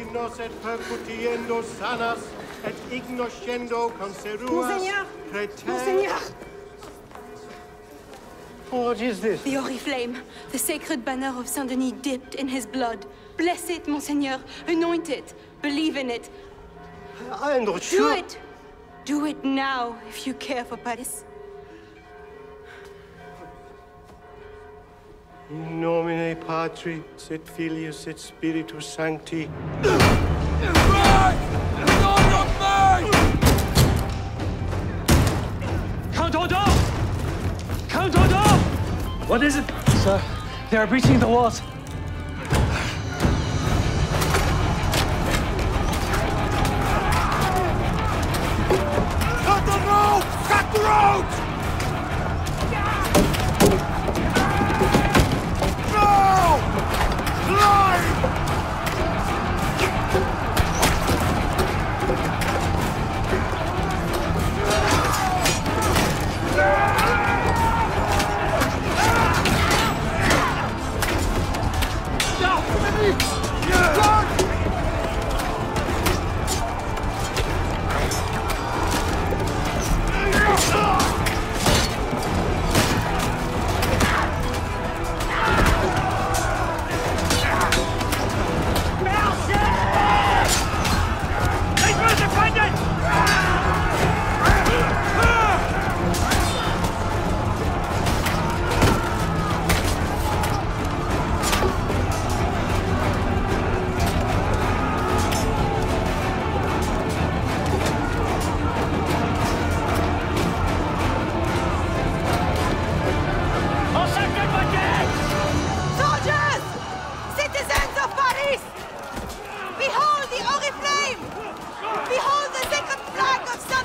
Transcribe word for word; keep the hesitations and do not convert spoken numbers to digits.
nos et percutiendo sanas et ignoscendo conseruas. Monseigneur! Preter... Monseigneur! What is this? The Oriflamme, the sacred banner of Saint-Denis dipped in his blood. Bless it, Monseigneur. Anoint it. Believe in it. I'm not sure. Do it! Do it now, if you care for Paris. In nomine Patris et Filius et Spiritus Sancti. Back! Not of me! Count Odor! Count Odor! What is it? Sir, they are breaching the walls. Cut the road! Cut the road! No! Climb! Behold the Oriflamme! Behold the sacred flag of